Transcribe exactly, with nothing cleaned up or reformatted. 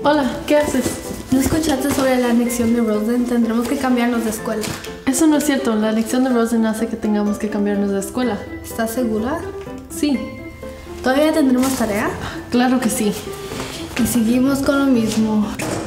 Hola, ¿qué haces? ¿No escuchaste sobre la anexión de Rosen? Tendremos que cambiarnos de escuela. Eso no es cierto. La elección de Rosen hace que tengamos que cambiarnos de escuela. ¿Estás segura? Sí. ¿Todavía tendremos tarea? Claro que sí. Y seguimos con lo mismo.